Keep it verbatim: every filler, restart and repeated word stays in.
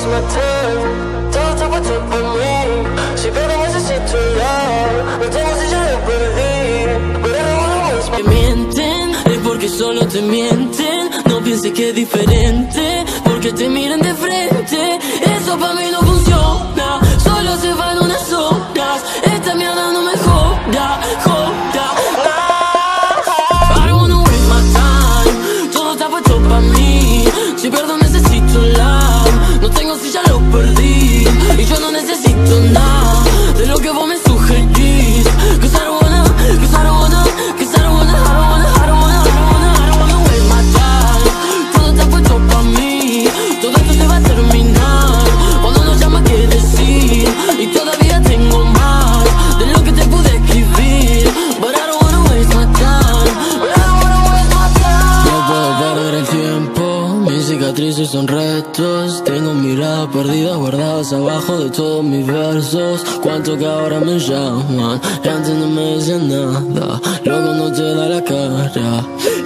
waste my time. Todo está puesto por mí. Si pero necesito love. No tengo si ya lo perdí. But I don't wanna waste my time. Te mienten, es porque solo te mienten. No pienses que es diferente, porque te miran de frente. Eso pa' mí no funciona. Solo se van unas horas. Esta mierda no me joda, joda. I don't wanna waste my time. Todo está puesto pa' mí. Si pierdo necesito love. No tengo si ya lo perdí. Y yo no necesito nada de lo que vos me sugerís. Cause I don't wanna, cause I don't wanna, cause I don't wanna, I don't wanna, I don't wanna, I don't wanna, I don't wanna waste my time. Todo está puesto pa' mí. Todo esto se va a terminar cuando nos llama qué decir. Y todavía tengo más de lo que te pude escribir. But I don't wanna waste my time. But I don't wanna waste my time. No puedo perder el tiempo. Mis cicatrices son restos. Tengo miradas perdidas guardadas abajo de todos mis versos. Cuánto que ahora me llaman y antes no me decían nada. Luego no te da la cara.